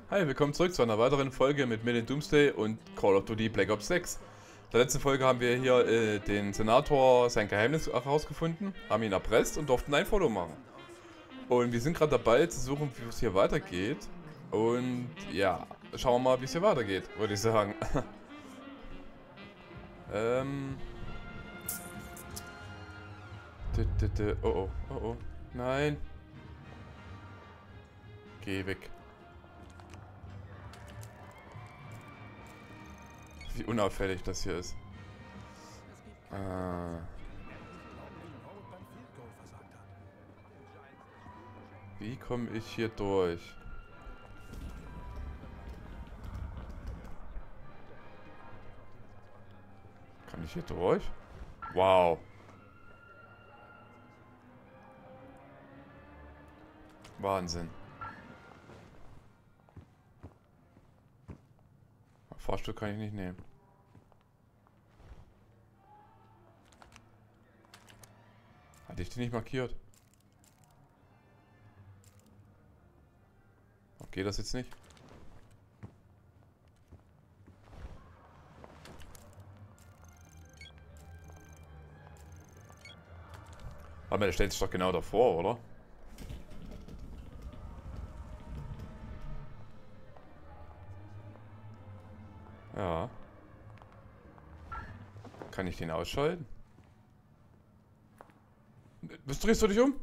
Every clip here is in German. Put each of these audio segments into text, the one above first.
Hi, willkommen zurück zu einer weiteren Folge mit Million Doomsday und Call of Duty Black Ops 6. In der letzten Folge haben wir hier den Senator sein Geheimnis herausgefunden, haben ihn erpresst und durften ein Foto machen. Und wir sind gerade dabei zu suchen, wie es hier weitergeht. Und ja, schauen wir mal, wie es hier weitergeht, würde ich sagen. ähm. Oh oh, oh oh. Nein. Geh weg. Wie unauffällig das hier ist. Wie komme ich hier durch? Kann ich hier durch? Wow. Wahnsinn. Fahrstuhl kann ich nicht nehmen. Hatte ich die nicht markiert? Geht das jetzt nicht? Aber der stellt sich doch genau davor, oder? Ja. Kann ich den ausschalten? Was drehst du dich um?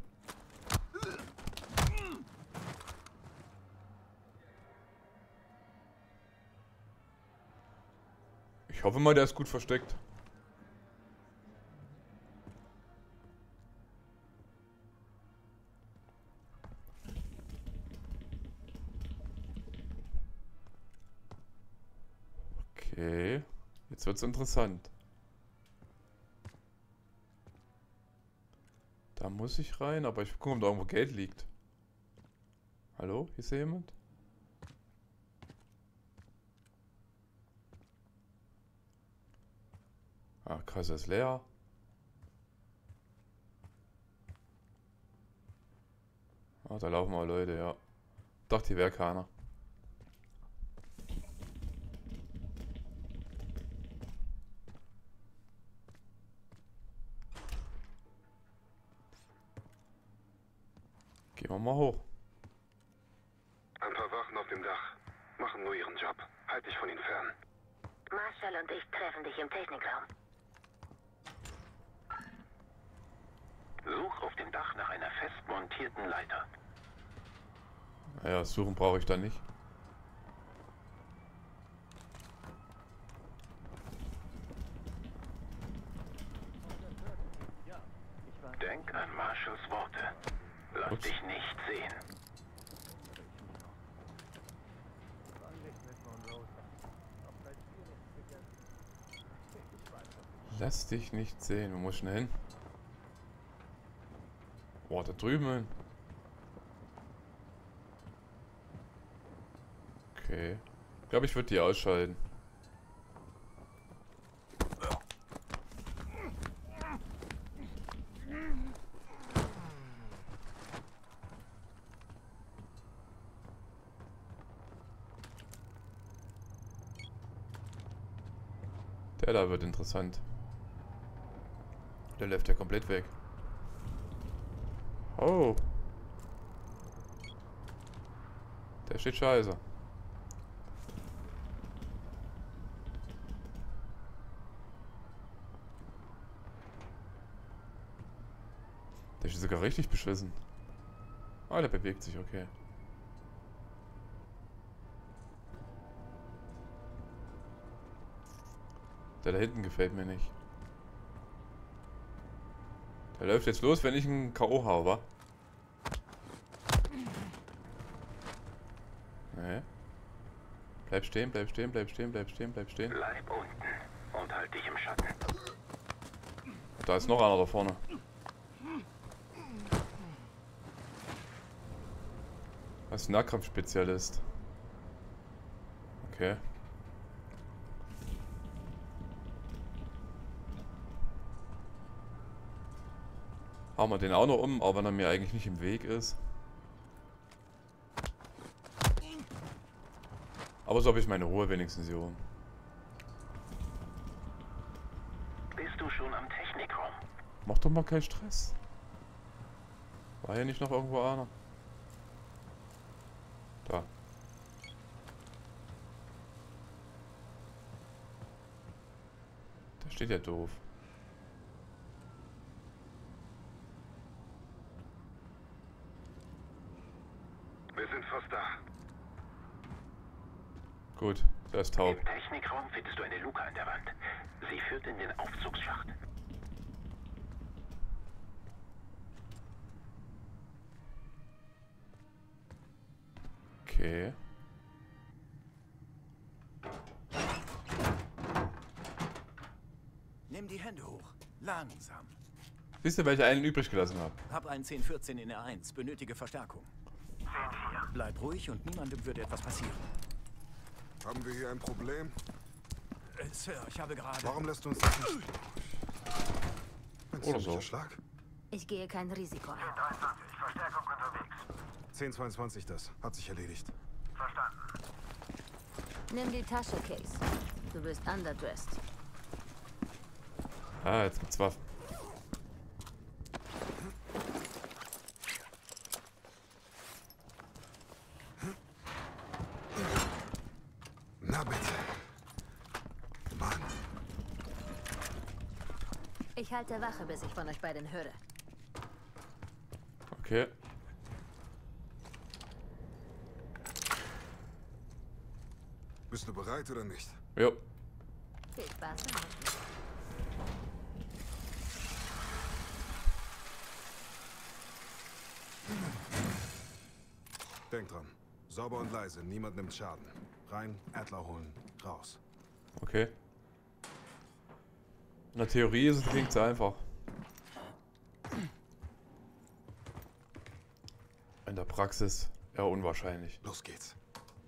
Ich hoffe mal, der ist gut versteckt. Okay. Jetzt wird's interessant. Da muss ich rein, aber ich gucke, ob da irgendwo Geld liegt. Hallo? Hier ist hier jemand? Ah, Kasse ist leer. Ah, da laufen mal Leute, ja. Dachte, hier wäre keiner. Gehen wir mal hoch. Ein paar Wachen auf dem Dach machen nur ihren Job. Halt dich von ihnen fern. Marshall und ich treffen dich im Technikraum. Such auf dem Dach nach einer fest montierten Leiter. Naja, suchen brauche ich da nicht. Denk an Marshalls Worte. Lass Ups. dich nicht sehen. Lass dich nicht sehen. Wo muss ich denn hin? Boah, da drüben. Okay. Ich glaube, ich würde die ausschalten. Der da wird interessant. Der läuft ja komplett weg. Oh. Der steht scheiße. Der ist sogar richtig beschissen. Ah, der bewegt sich, okay. Der da hinten gefällt mir nicht. Der läuft jetzt los, wenn ich einen K.O. habe. Nee. Bleib stehen, bleib stehen, bleib stehen, bleib stehen, bleib stehen. Bleib unten und halt dich im Schatten. Da ist noch einer da vorne. Das ist ein Nahkampfspezialist. Okay. Hauen wir den auch noch um, auch wenn er mir eigentlich nicht im Weg ist. Aber so habe ich meine Ruhe wenigstens hier oben. Bist du schon am Technikraum? Mach doch mal keinen Stress. War hier nicht noch irgendwo einer? Da. Der steht ja doof. Wir sind fast da. Gut, der ist taub. Im Technikraum findest du eine Luke an der Wand. Sie führt in den Aufzugsschacht. Okay. Nimm die Hände hoch. Langsam. Siehst du, welche einen übrig gelassen habe? Hab einen 1014 in R1. Benötige Verstärkung. Bleib ruhig und niemandem wird etwas passieren. Haben wir hier ein Problem? Sir, ich habe gerade... Warum lässt du uns das nicht? Ein Oder ziemlicher so. Schlag. Ich gehe kein Risiko ein. 23, Verstärkung unterwegs. 1022 das. Hat sich erledigt. Verstanden. Nimm die Tasche, Case. Du bist underdressed. Ah, jetzt gibt's Waffen. Na bitte. Mann. Ich halte Wache, bis ich von euch beiden höre. Okay. Bist du bereit oder nicht? Jo. Viel Spaß damit. Denk dran. Sauber und leise. Niemand nimmt Schaden. Rein, Adler holen. Raus. Okay. In der Theorie ist es klingt es einfach. In der Praxis eher unwahrscheinlich. Los geht's.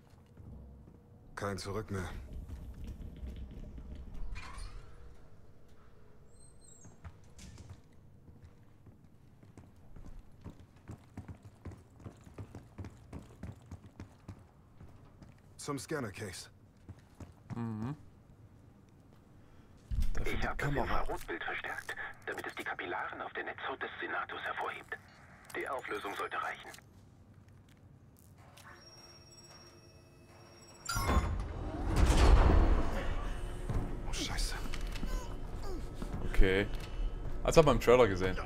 Kein Zurück mehr. Zum Scanner-Case. Dafür Ich die habe das Kamera. Infrarotbild verstärkt, damit es die Kapillaren auf der Netzhaut des Senators hervorhebt. Die Auflösung sollte reichen. Oh, Scheiße. Okay. Als hat man im Trailer gesehen.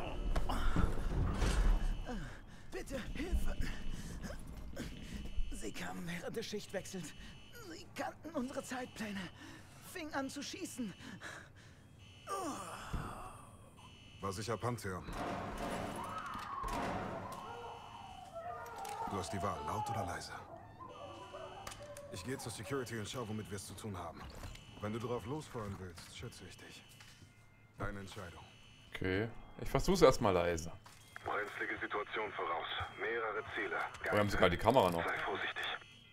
Bitte, Hilfe! Sie kamen während des Schichtwechsels. Sie kannten unsere Zeitpläne. Fingen an zu schießen. War sicher Pantheon. Du hast die Wahl, laut oder leise. Ich gehe zur Security und schau, womit wir es zu tun haben. Wenn du drauf losfahren willst, schütze ich dich. Deine Entscheidung. Okay. Ich versuch's erstmal leise. Brenzlige Situation voraus. Mehrere Ziele. Wir haben sogar die Kamera noch. Sei vorsichtig.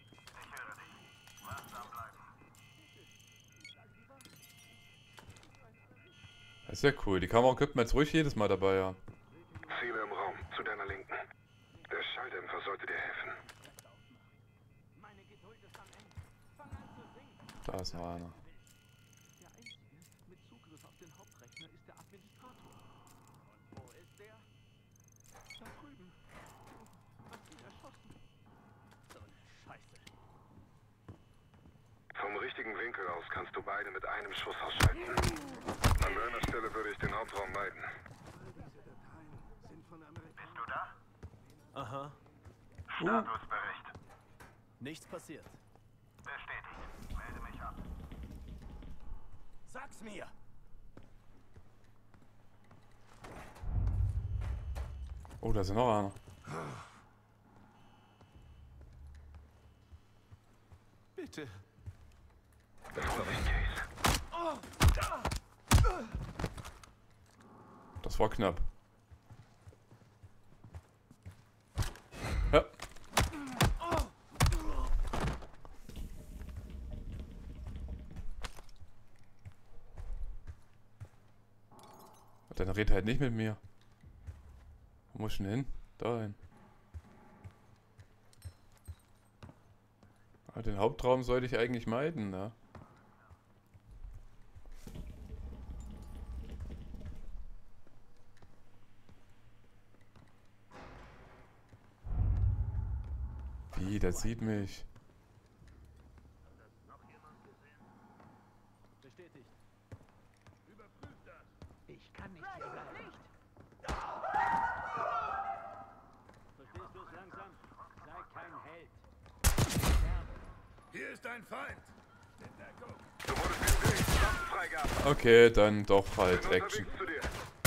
Das ist ja cool. Die Kamera könnte man jetzt ruhig jedes Mal dabei haben. Ziele im Raum, zu deiner Linken. Der Schalldämpfer sollte dir helfen. Da ist noch einer. Der Einzige mit Zugriff auf den Hauptrechner ist der Administrator. Und wo ist der? Da drüben. Hat ihn erschossen. So eine Scheiße. Vom richtigen Winkel aus kannst du beide mit einem Schuss ausschalten. An deiner Stelle würde ich den Hauptraum meiden. Bist du da? Aha. Statusbericht. Nichts passiert. Bestätigt. Melde mich ab. Sag's mir! Oh, da ist ja noch einer. Bitte. Das war knapp. Ja. Dann redet halt nicht mit mir. Wo muss ich denn hin? Da hin. Den Hauptraum sollte ich eigentlich meiden, ne? Wie, der sieht mich. Bestätigt. Überprüft das. Ich kann nicht hier bleiben. Verstehst du es langsam? Sei kein Held. Hier ist ein Feind. Du wurdest gesehen. Waffenfreigabe. Okay, dann doch halt Bin Action. unterwegs zu dir.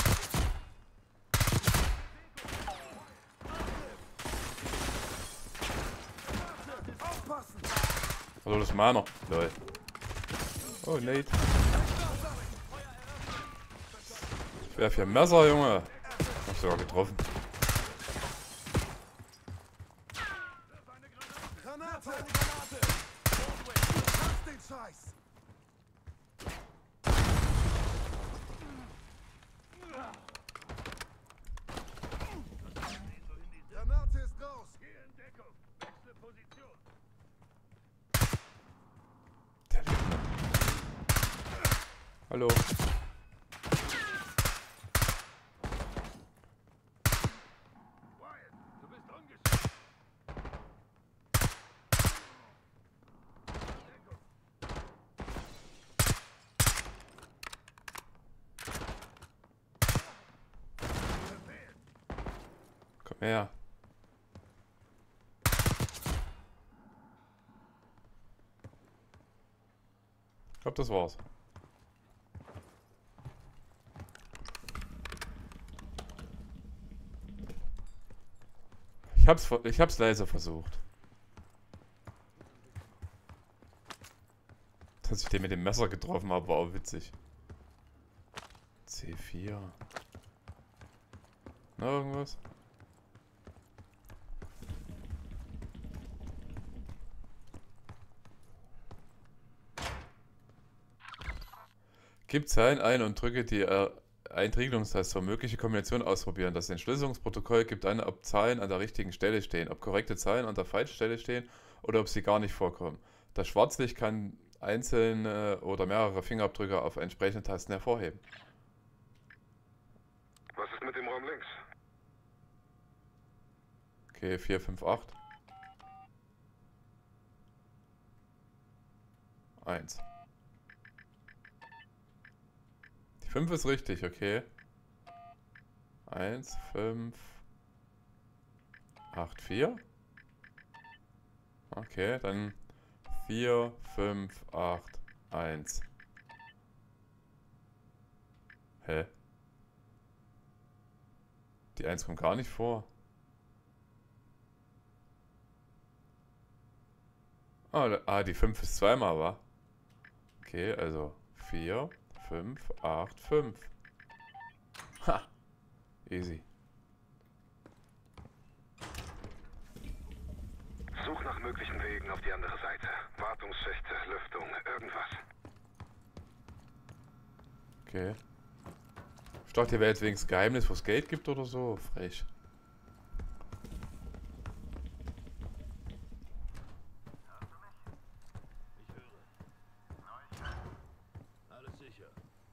Also das ist meiner. Lol. Oh, Nate. Ich werf hier ein Messer, Junge. Hab sogar getroffen. Granate! Granate! Lass den Scheiß! Granate ist raus! Geh in Deckung! Wechsle Position! Der lebt noch. Hallo. Wyatt, du bist ungeschickt! Komm her. Ich glaube, das war's. Ich hab's leise versucht. Dass ich den mit dem Messer getroffen habe, war auch witzig. C4. Na, irgendwas? Gib Zeilen ein und drücke die Entriegelungstaste, um mögliche Kombinationen ausprobieren. Das Entschlüsselungsprotokoll gibt an, ob Zahlen an der richtigen Stelle stehen, ob korrekte Zahlen an der falschen Stelle stehen oder ob sie gar nicht vorkommen. Das Schwarzlicht kann einzelne oder mehrere Fingerabdrücke auf entsprechende Tasten hervorheben. Was ist mit dem Raum links? Okay, 4, 5, 8. 1. Die 5 ist richtig, okay. 1, 5, 8, 4. Okay, dann 4, 5, 8, 1. Hä? Die 1 kommt gar nicht vor. Die 5 ist zweimal, wa? Okay, also 4, 5, 8, 5. Ha! Easy. Such nach möglichen Wegen auf die andere Seite. Wartungsschächte, Lüftung, irgendwas. Okay. Ich dachte, hier wäre jetzt wenigstens Geheimnis, wo es Geld gibt oder so. Frech. Alles sicher.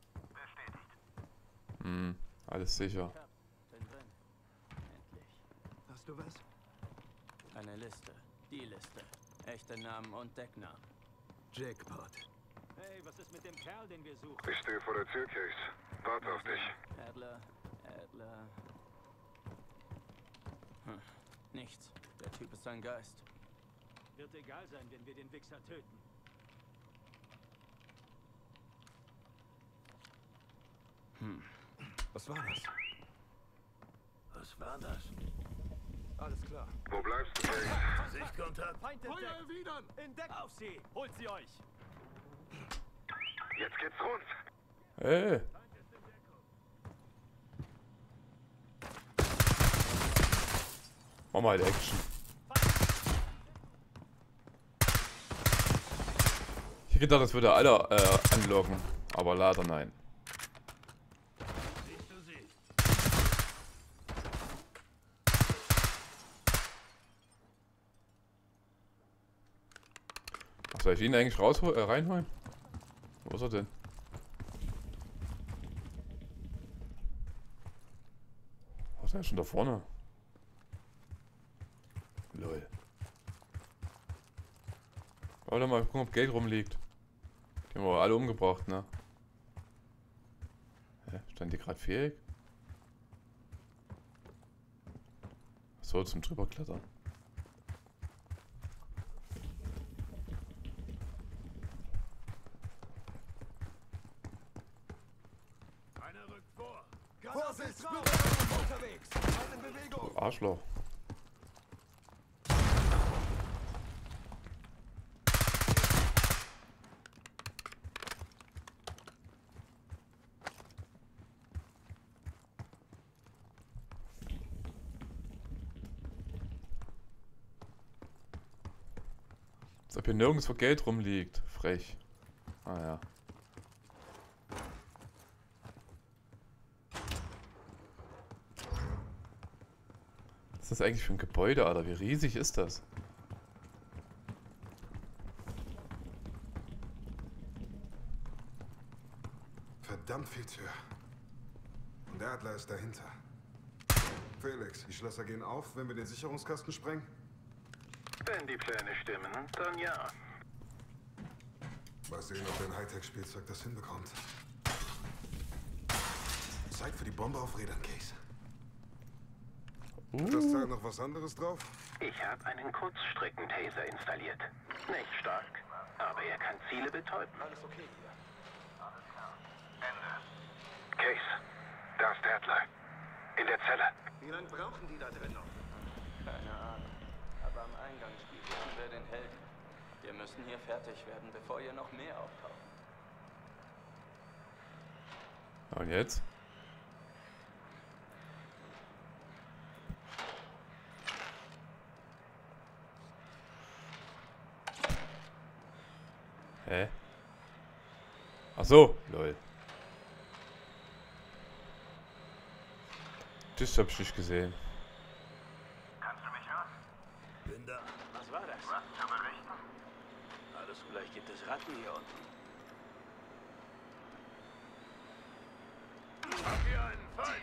Alles sicher. Bin drin. Endlich. Hast du was? Eine Liste. Die Liste. Echte Namen und Decknamen. Jackpot. Hey, was ist mit dem Kerl, den wir suchen? Ich stehe vor der Tür, Case. Warte auf dich. Adler. Nichts. Der Typ ist ein Geist. Wird egal sein, wenn wir den Wichser töten. Was war das? Was war das? Alles klar. Wo bleibst du, Case? Sichtkontakt. Feind Feuer entdeckt. erwidern! Entdeckt auf sie. Holt sie euch. Jetzt geht's rund. Hey. Mach mal Action. Ich hätte gedacht, das würde alle anlocken, aber leider nein. Siehst du sie? Soll ich ihn eigentlich reinholen? Wo ist er denn? Was ist denn schon da vorne? Lol. Warte mal gucken, ob Geld rumliegt. Die haben wir alle umgebracht, ne? Hä? Stand die gerade fähig? So, zum drüberklettern. Einer rückt vor. Vorsicht, Bürger unterwegs. Eine Bewegung. Du Arschloch. Als ob hier nirgendwo Geld rumliegt. Frech. Ah ja. Was ist das eigentlich für ein Gebäude, Alter? Wie riesig ist das? Verdammt viel Tür. Und der Adler ist dahinter. Felix, die Schlösser gehen auf, wenn wir den Sicherungskasten sprengen? Wenn die Pläne stimmen, dann ja. Mal sehen, ob dein Hightech-Spielzeug das hinbekommt. Zeit für die Bombe auf Rädern, Case. Das Teil noch was anderes drauf? Ich habe einen Kurzstrecken-Taser installiert. Nicht stark, aber er kann Ziele betäuben. Alles okay hier. Case, da ist der Adler. In der Zelle. Wie lange brauchen die da drin noch? Keine Ahnung. Aber am Eingang spielt irgendwer den Helden. Wir müssen hier fertig werden, bevor hier noch mehr auftauchen. Und jetzt? Hä? Ach so, lol. Das hab ich nicht gesehen. Kannst du mich hören? Bin da. Was war das? Was zu berichten? Alles, vielleicht gibt es Ratten hier unten. Habt ihr einen Feind?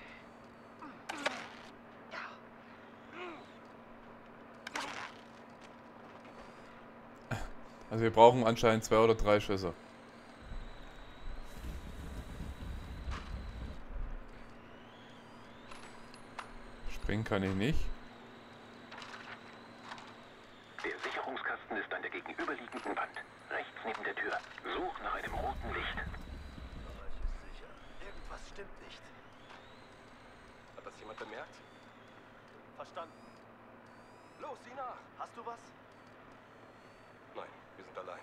Also wir brauchen anscheinend 2 oder 3 Schüsse. Springen kann ich nicht. Der Sicherungskasten ist an der gegenüberliegenden Wand. Rechts neben der Tür. Such nach einem roten Licht. Bereich ist sicher. Irgendwas stimmt nicht. Hat das jemand bemerkt? Verstanden. Los, sieh nach. Hast du was? Nein, wir sind allein.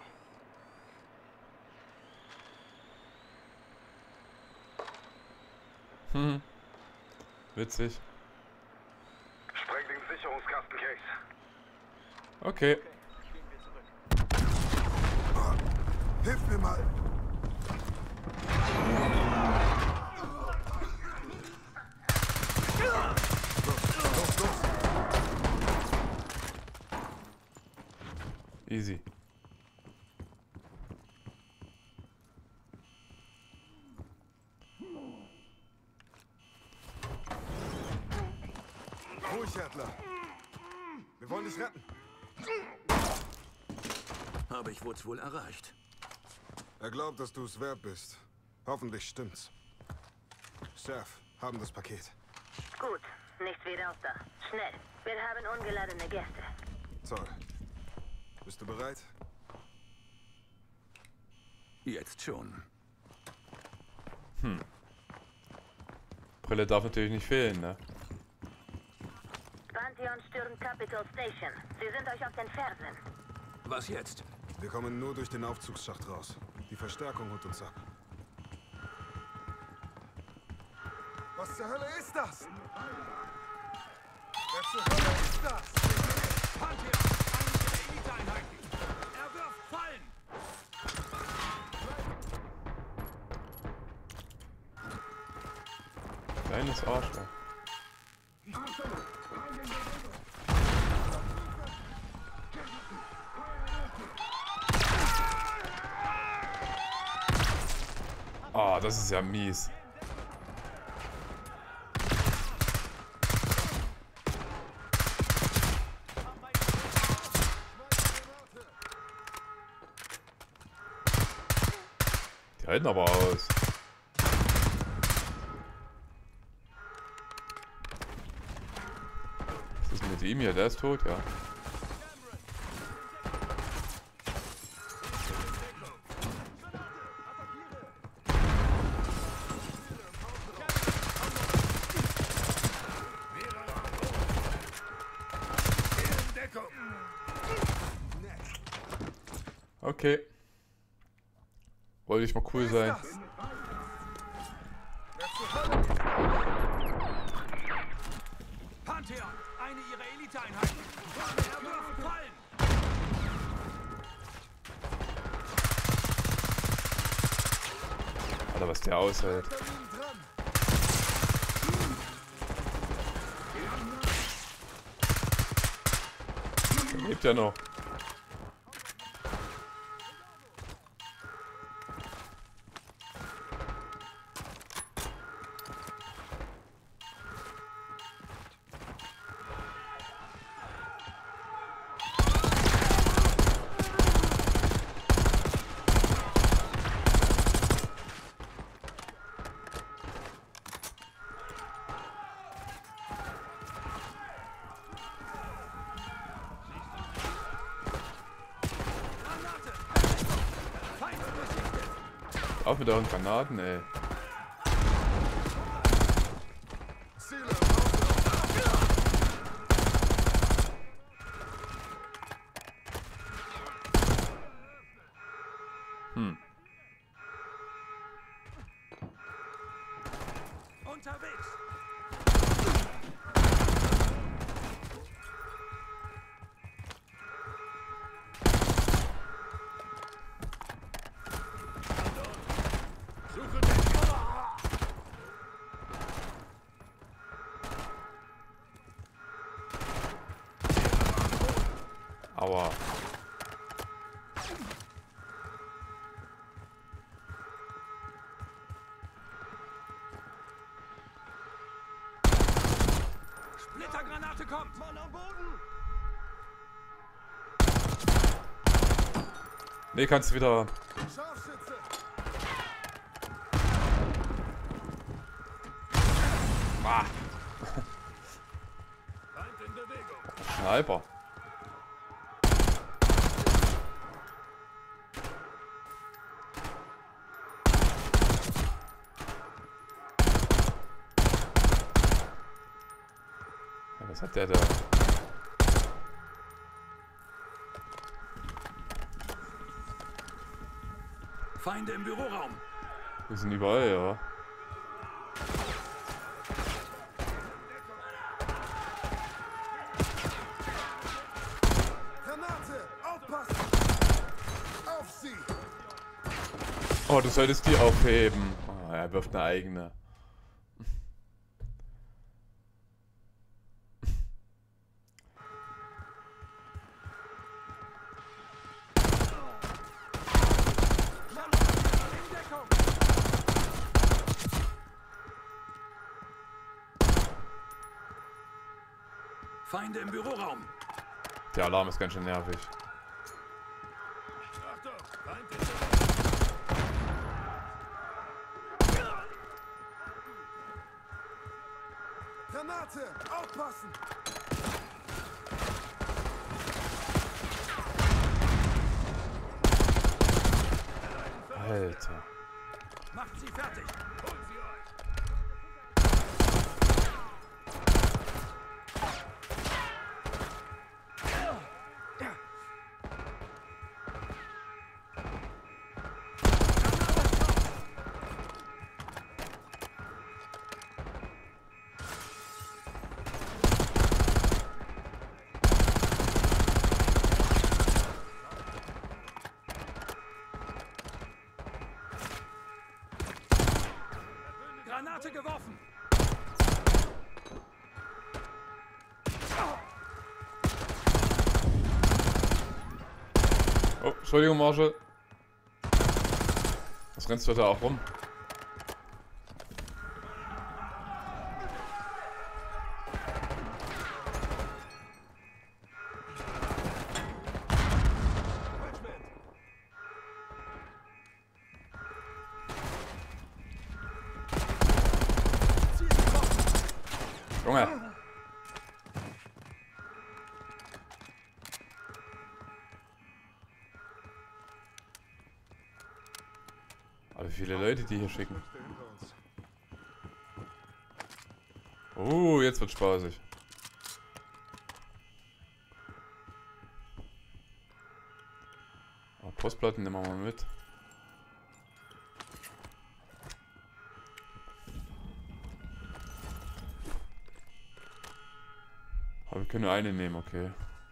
Witzig. Spreng den Sicherungskasten, Case. Okay. Gehen wir zurück. Hilf mir mal. Los, los. Easy. Ruhig, Adler. Wir wollen dich retten. Aber ich wurde es wohl erreicht. Er glaubt, dass du es wert bist. Hoffentlich stimmt's. Chef, haben das Paket. Gut, nichts wie raus da. Schnell. Wir haben ungeladene Gäste. Toll. Bist du bereit? Jetzt schon. Brille darf natürlich nicht fehlen, ne? Pantheon stürmt Capitol Station. Sie sind euch auf den Fersen. Was jetzt? Wir kommen nur durch den Aufzugsschacht raus. Die Verstärkung holt uns ab. Was zur Hölle ist das? Wer zur Hölle ist das? Pantheon! Einige Eliteeinheiten! Er wirft Fallen! Kleines Arschloch. Ah, das ist ja mies. Die halten aber aus. Was ist mit ihm hier? Der ist tot, ja. Okay. Wollte ich mal cool sein. Pantheon, eine ihrer Eliteeinheiten. Fallen! Alter, was der aushält. Der lebt ja noch. Auch mit euren Granaten, ey. Unterwegs! Aua. Splittergranate kommt! Mann am Boden! Nee, kannst du wieder. Scharfschütze! Ah. Feind in Bewegung! Sniper. Ja, was hat der da? Feinde im Büroraum! Wir sind überall, ja. Granate! Aufpassen! Auf sie! Oh, du solltest die aufheben. Oh, er wirft eine eigene. Feinde im Büroraum! Der Alarm ist ganz schön nervig. Achtung! Feind in Bewegung! Granate! Aufpassen! Alter. Macht sie fertig! Holt sie euch! Granate geworfen! Oh, Entschuldigung, Marshall. Was rennst du da auch rum? Aber wie viele Leute die hier schicken. Hinter uns. Jetzt wird spaßig. Aber Postplatten nehmen wir mal mit. Aber wir können nur eine nehmen, okay.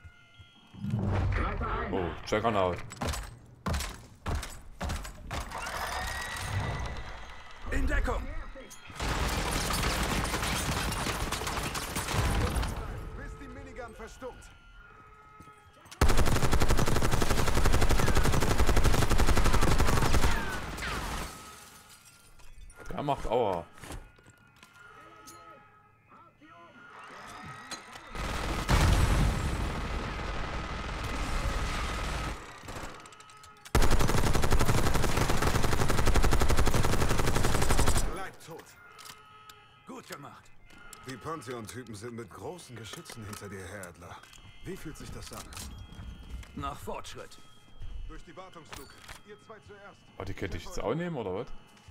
Oh, Juggernaut. In Deckung! Bis die Minigun verstummt. Der macht Aua. Tot. Gut gemacht. Die Pantheon-Typen sind mit großen Geschützen hinter dir, Herr Adler. Wie fühlt sich das an? Nach Fortschritt. Durch die Wartungsluke. Ihr zwei zuerst. Oh, die könnte ich jetzt auch nehmen, oder was?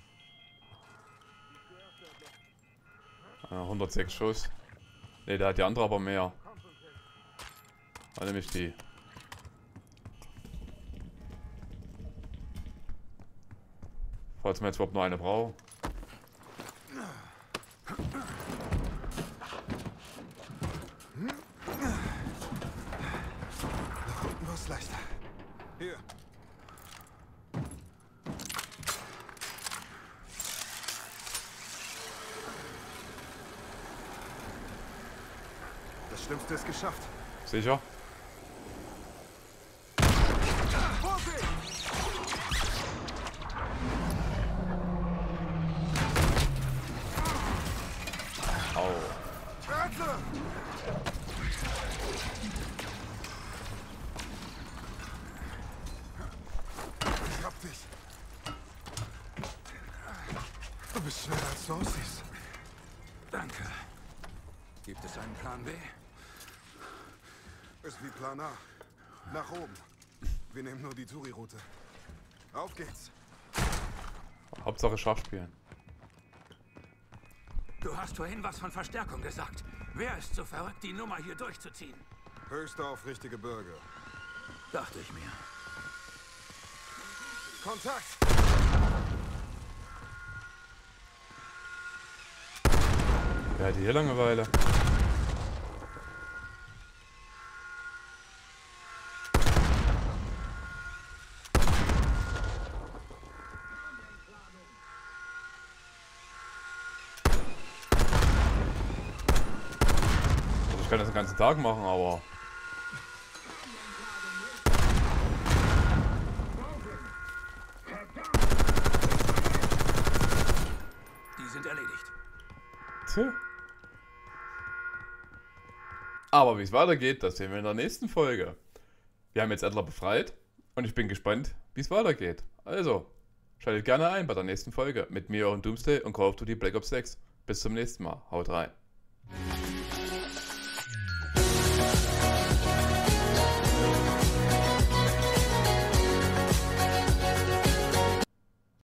106 Schuss. Ne, da hat die andere aber mehr. Dann nehme ich die. Falls wir jetzt überhaupt noch eine brauchen. Nach unten war es leichter. Hier. Das Schlimmste ist geschafft. Sicher? Vorsicht! Au. Warte! Ich hab dich. Du bist schneller als du aussiehst. Danke. Gibt es einen Plan B? Ist wie Plan A. Nach oben. Wir nehmen nur die Touri-Route. Auf geht's. Hauptsache Schach spielen. Du hast vorhin was von Verstärkung gesagt. Wer ist so verrückt, die Nummer hier durchzuziehen? Höchste aufrichtige Bürger. Dachte ich mir. Kontakt! Wer hat hier Langeweile? Also ich kann das den ganzen Tag machen, aber... Die sind erledigt. Tja. Aber wie es weitergeht, das sehen wir in der nächsten Folge. Wir haben jetzt Adler befreit und ich bin gespannt, wie es weitergeht. Also, schaltet gerne ein bei der nächsten Folge mit mir und Doomsday und Call of Duty Black Ops 6. Bis zum nächsten Mal. Haut rein.